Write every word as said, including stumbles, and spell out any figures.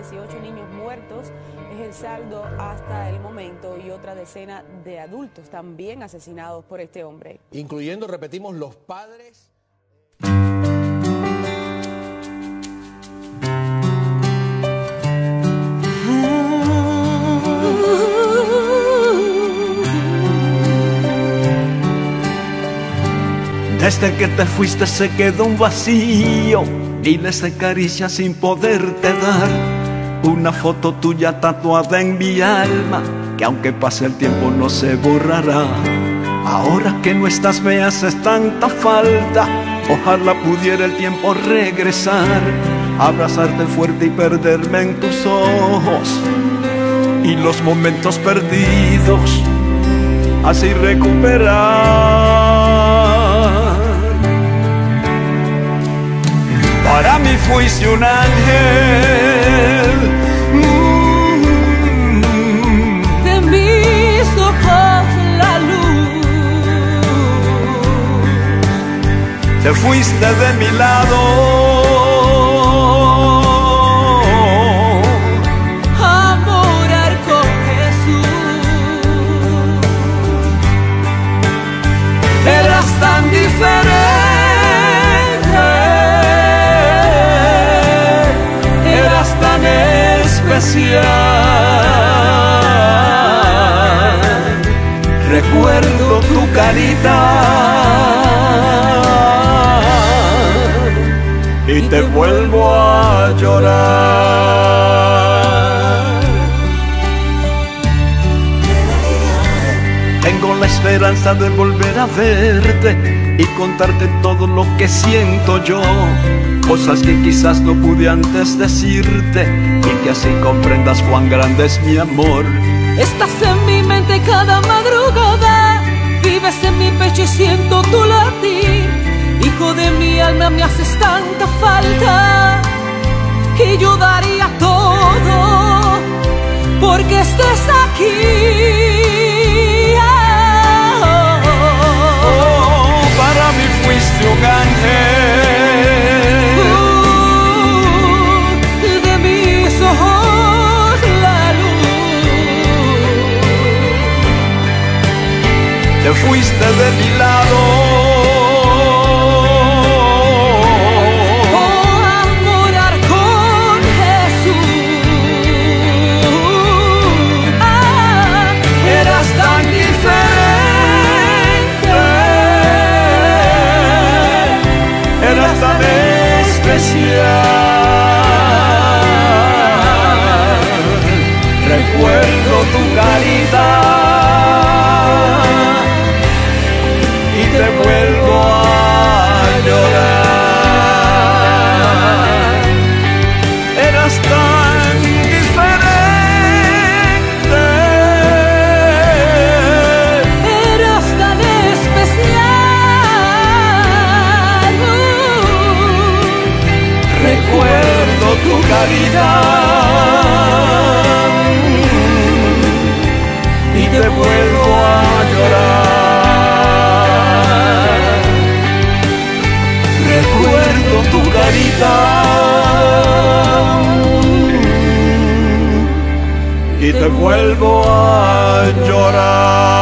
dieciocho niños muertos es el saldo hasta el momento y otra decena de adultos también asesinados por este hombre. Incluyendo, repetimos, los padres. Desde que te fuiste se quedó un vacío, miles de caricias sin poderte dar. Una foto tuya tatuada en mi alma, que aunque pase el tiempo no se borrará. Ahora que no estás me haces tanta falta, ojalá pudiera el tiempo regresar, abrazarte fuerte y perderme en tus ojos, y los momentos perdidos así recuperar. Para mí fuiste un ángel, mm, de mis ojos la luz. Te fuiste de mi lado a morar con Jesús. Eras tan diferente, tan especial. Recuerdo tu carita y te vuelvo a llorar. Tengo la esperanza de volver a verte y contarte todo lo que siento yo, cosas que quizás no pude antes decirte, y que así comprendas cuán grande es mi amor. Estás en mi mente cada madrugada, vives en mi pecho y siento tu latir. Hijo de mi alma, me haces tanta falta, y yo daría todo porque estés aquí. Oh, para mí fuiste un ángel, te fuiste de mi lado oh, a morar con Jesús. Ah, eras tan diferente, eras tan especial. Recuerdo tu carita y te vuelvo a llorar. Eras tan diferente, eras tan especial. Recuerdo tu carita y te vuelvo a llorar. Recuerdo tu carita y te vuelvo a llorar.